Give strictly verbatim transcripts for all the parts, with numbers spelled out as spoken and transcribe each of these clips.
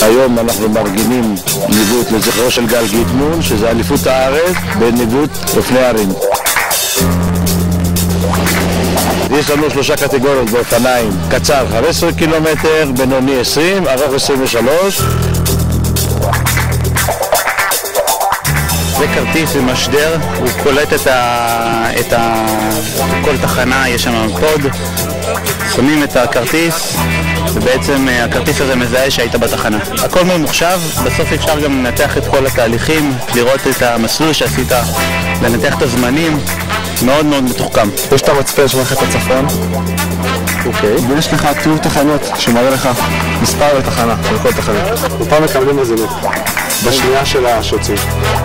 היום אנחנו מארגנים ניווט לזכרו של גל גיטמון, שזה אליפות הארץ בניווט אופני הרים. יש לנו שלושה קטגוריות באופניים, קצר חמש עשרה קילומטר, בינוני עשרים, ארוך עשרים ושלוש. זה כרטיס ומשדר, הוא קולט את ה... את ה... כל תחנה, יש שם קוד, שמים את הכרטיס, ובעצם הכרטיס הזה מזהה שהיית בתחנה. הכל ממוחשב, בסוף אפשר גם לנתח את כל התהליכים, לראות את המסלול שעשית, לנתח את הזמנים, מאוד מאוד מתוחכם. יש את המצפן שמראה את הצפון, אוקיי. ויש לך תיאור תחנות שמראה לך מספר לתחנה, של כל תחנה. ופעם מקבלים מזינות, בשנייה של השוצאים.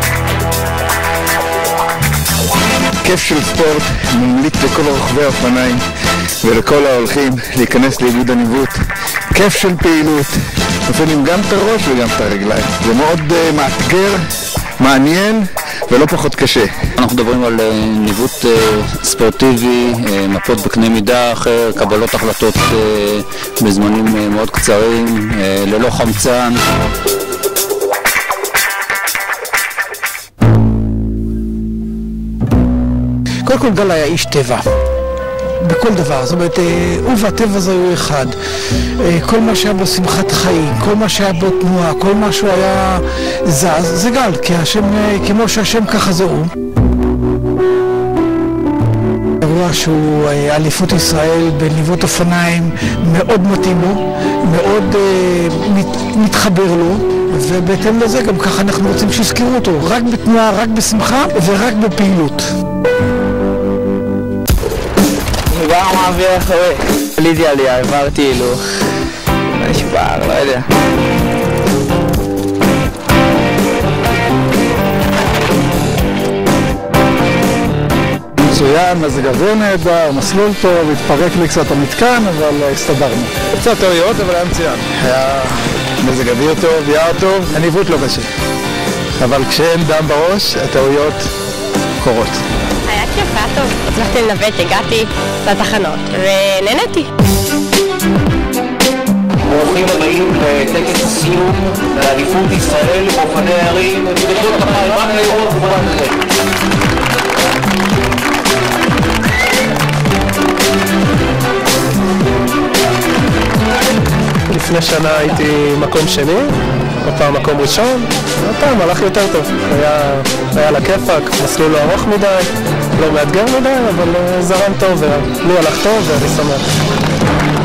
כיף של ספורט, ממליץ לכל רוכבי האופניים ולכל ההולכים להיכנס לאיגוד הניווט. כיף של פעילות, מפעילים גם את הראש וגם את הרגליים. זה מאוד uh, מאתגר, מעניין ולא פחות קשה. אנחנו מדברים על uh, ניווט uh, ספורטיבי, uh, מפות בקנה מידה אחר, קבלות החלטות uh, בזמנים uh, מאוד קצרים, uh, ללא חמצן. קודם כל גל היה איש טבע, בכל דבר, זאת אומרת, הוא והטבע זה הוא אחד. כל מה שהיה בו שמחת חיים, כל מה שהיה בו תנועה, כל מה שהוא היה זז, זה גל, כי השם, כמו שהשם ככה זה הוא. אירוע שהוא אליפות ישראל בניווט אופניים מאוד מתאים לו, מאוד מת, מתחבר לו, ובהתאם לזה גם ככה אנחנו רוצים שיזכרו אותו, רק בתנועה, רק בשמחה ורק בפעילות. כבר מעביר אחרי. לידי עלייה, עברתי אילו. נשבר, לא יודע. מצוין, מזג אוויר נהדר, מסלול טוב, התפרק לי קצת המתקן, אבל הסתדרנו. קצת טעויות, אבל היה מצוין. היה מזג אוויר טוב, יער טוב, הניווט לא קשה. אבל כשאין דם בראש, הטעויות קורות. היה כיף, היה טוב. הצלחתי לנווט, הגעתי לתחנות ונהניתי. ברוכים הבאים לטקס הסיום לאליפות ישראל באופני הרים. תדעו ככה, רק לראות כמובן אחרי. לפני שנה הייתי מקום שני, הפעם מקום ראשון, הפעם הלך יותר טוב. היה, היה לה כיפק, מסלול לא ארוך מדי, לא מאתגר מדי, אבל זרם טוב, ולי הלך טוב ואני שמח.